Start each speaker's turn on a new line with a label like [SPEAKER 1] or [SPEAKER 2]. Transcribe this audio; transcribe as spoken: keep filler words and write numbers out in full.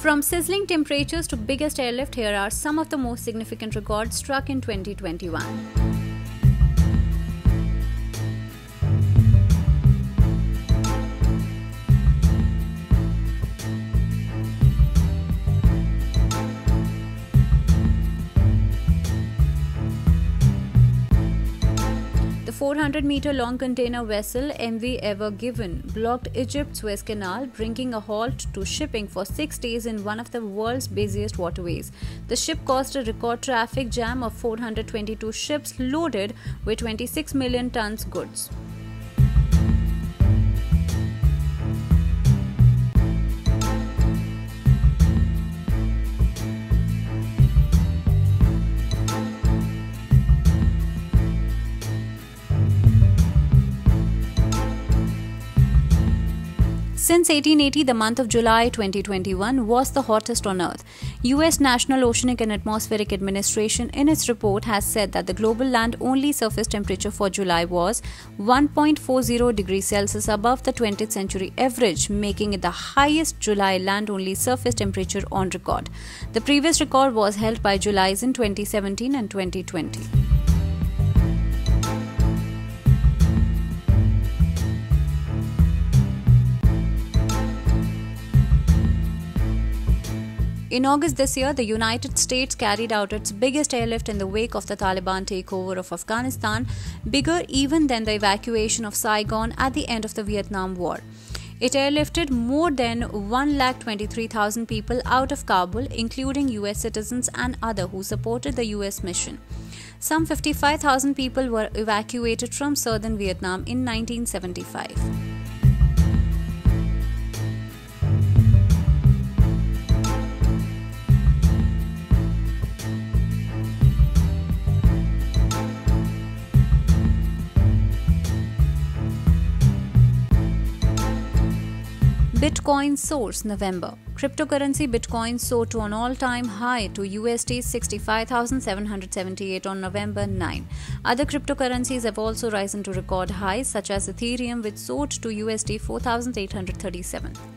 [SPEAKER 1] From sizzling temperatures to biggest airlift, here are some of the most significant records struck in twenty twenty-one. The four hundred meter long container vessel M V Ever Given blocked Egypt's Suez Canal, bringing a halt to shipping for six days in one of the world's busiest waterways. The ship caused a record traffic jam of four hundred twenty-two ships loaded with twenty-six million tons goods. Since eighteen eighty, the month of July twenty twenty-one was the hottest on Earth. U S National Oceanic and Atmospheric Administration in its report has said that the global land-only surface temperature for July was one point four zero degrees Celsius above the twentieth century average, making it the highest July land-only surface temperature on record. The previous record was held by Julys in twenty seventeen and twenty twenty. In August this year, the United States carried out its biggest airlift in the wake of the Taliban takeover of Afghanistan, bigger even than the evacuation of Saigon at the end of the Vietnam War. It airlifted more than one lakh twenty-three thousand people out of Kabul, including U S citizens and others who supported the U S mission. Some fifty-five thousand people were evacuated from southern Vietnam in nineteen seventy-five. Bitcoin soars November. Cryptocurrency Bitcoin soared to an all-time high to U S D sixty-five thousand seven hundred seventy-eight on November ninth. Other cryptocurrencies have also risen to record highs, such as Ethereum, which soared to U S D four thousand eight hundred thirty-seven.